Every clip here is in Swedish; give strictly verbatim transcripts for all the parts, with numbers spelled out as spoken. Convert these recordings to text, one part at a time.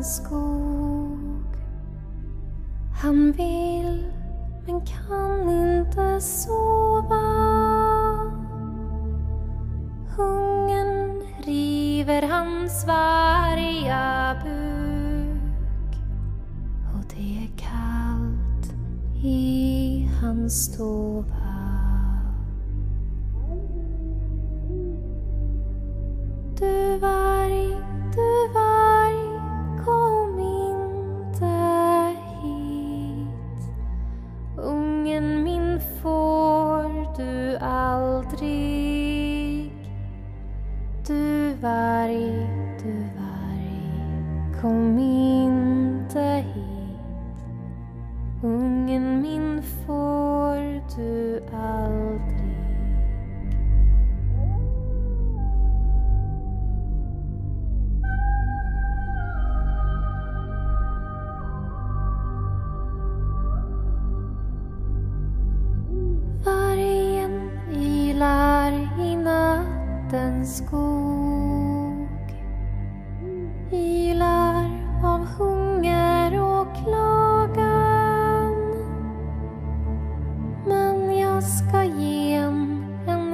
nattens skog. Han vill men kan inte sova. Hungern river hans varga buk, och det är kallt i hans stova. Du varg, du varg, kom inte hit. Ungen min får du aldrig. Du varg, du varg, kom inte hit. Ungen min får du aldrig. Vargen ylar i nattens skog, ylar av hunger och klagan. Men jag ska ge en, en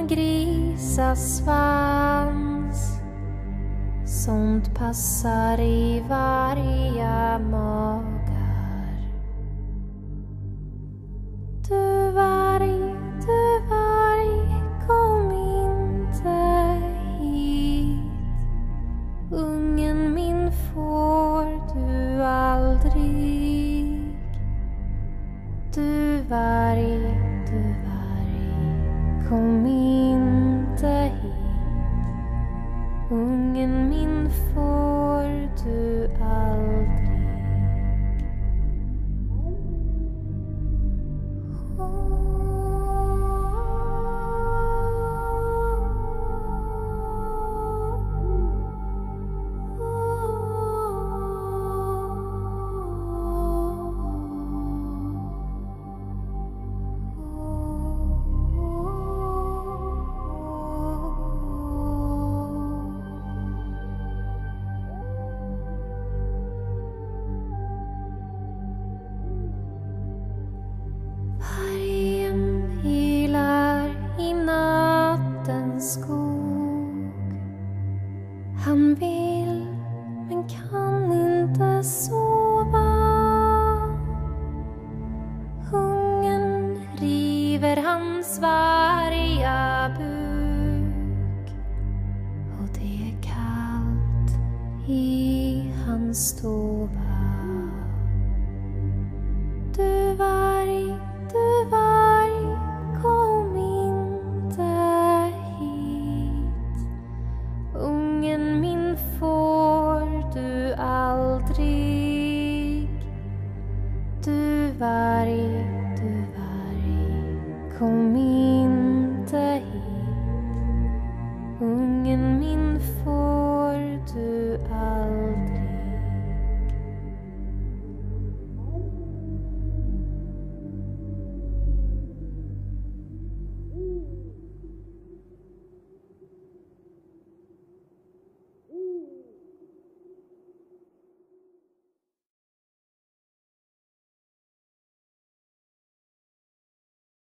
grisasvans, sånt passar i varje magar. Du varg, du varg, kom inte hit. Ungen min får du aldrig. Du varg, du varg, kom inte hit. Ungen min får du aldrig. Vargen ylar i nattens skog. Han vill men kan inte sova. Hungern river hans varga buk, och det är kallt i hans stova. Du varg, du varg, kom inte hit. Ungen min får du aldrig. Du varg, du varg, kom in.